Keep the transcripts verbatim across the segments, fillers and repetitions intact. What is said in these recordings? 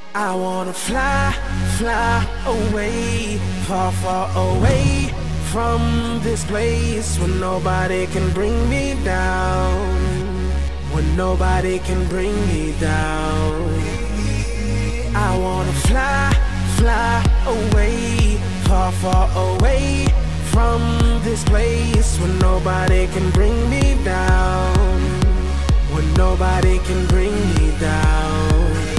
I wanna fly, fly away, far, far away from this place where nobody can bring me down, where nobody can bring me down. I wanna fly, fly away, far, far away from this place where nobody can bring me down, where nobody can bring me down.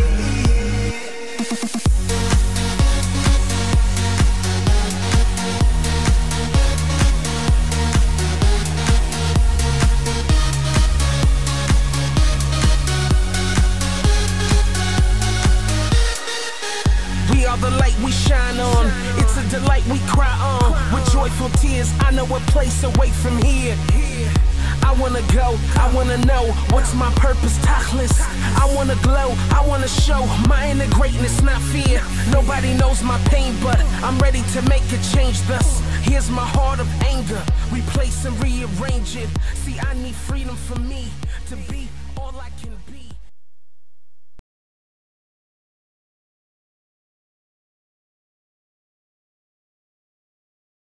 We are the light we shine on. It's a delight we cry on. With joyful tears, I know a place away from here. I wanna go, I wanna know what's my purpose, tachlis. I wanna glow, I wanna show my inner greatness, not fear. Nobody knows my pain, but I'm ready to make a change. Thus, here's my heart of anger. Replace and rearrange it. See, I need freedom for me to be all I can be.